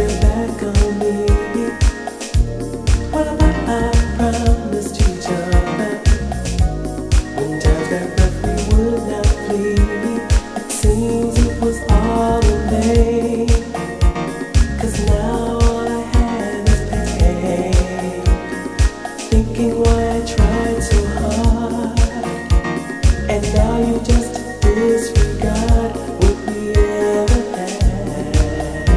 your back on me? What about our promise to each other? When times got rough, we would not flee. It seems it was all in vain. 'Cause now all I have is pain. Thinking why I tried so hard, and now you just disregard what we ever had.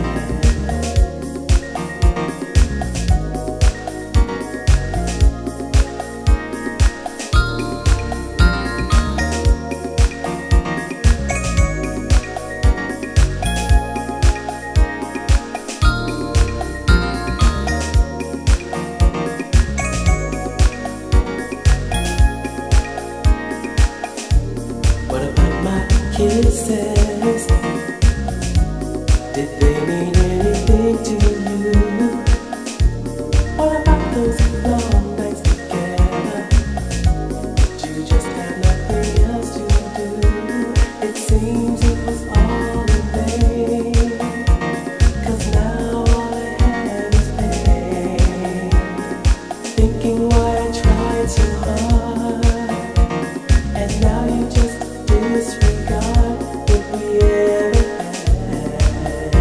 What about my kisses? Did they mean anything to you? What about those long nights together? Did you just have nothing else to do? It seems it was all in vain. 'Cause now all I have is pain. Thinking why I tried so hard, and now you just disregard what we ever had.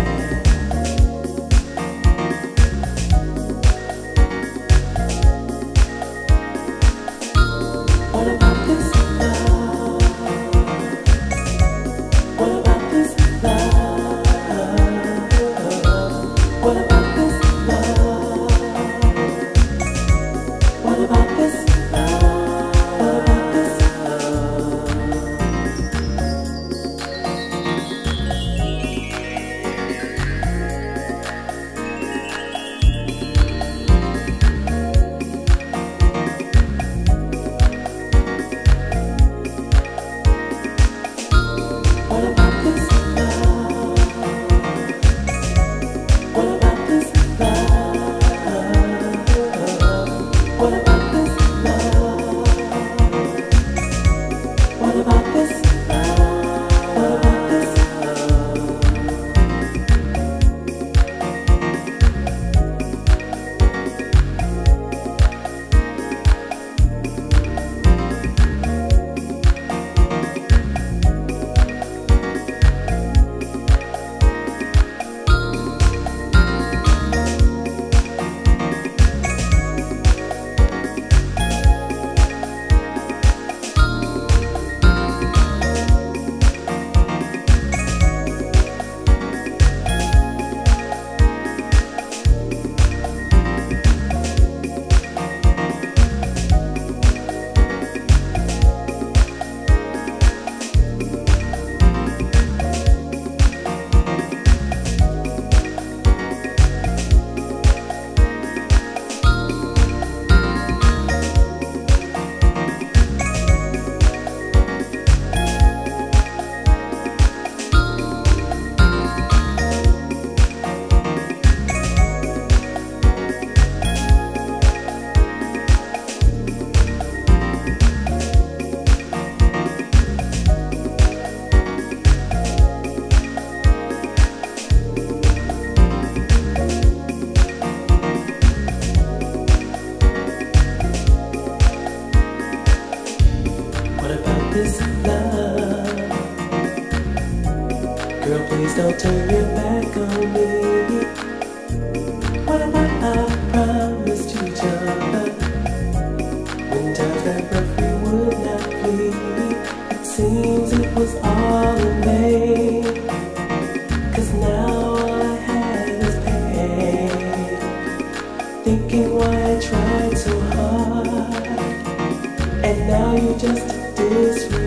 What about this love? What about this love? What about this love? What about this love? What about this love? What about this love? What about this love? What about this love? What about this love? What about this love? What about this love? Girl, please don't turn your back on me. What about our promise to each other? When times got rough, we would not flee. It seems it was all in vain. 'Cause now all I have is pain. Thinking why I tried so hard, and now you just disregard